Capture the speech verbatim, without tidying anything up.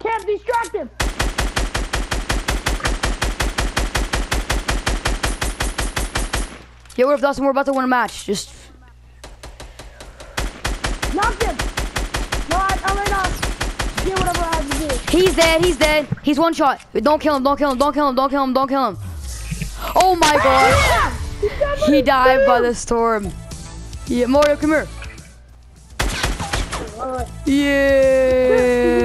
Can't distract him. Yo, we're Dustin. We're about to win a match. Just knocked him. No, I, I'm right now. Do whatever I have to do. He's dead. He's dead. He's one shot. Don't kill him. Don't kill him. Don't kill him. Don't kill him. Don't kill him. Oh my god. Yeah. He died by the storm. Yeah, Mario, come here. Uh, Yeah.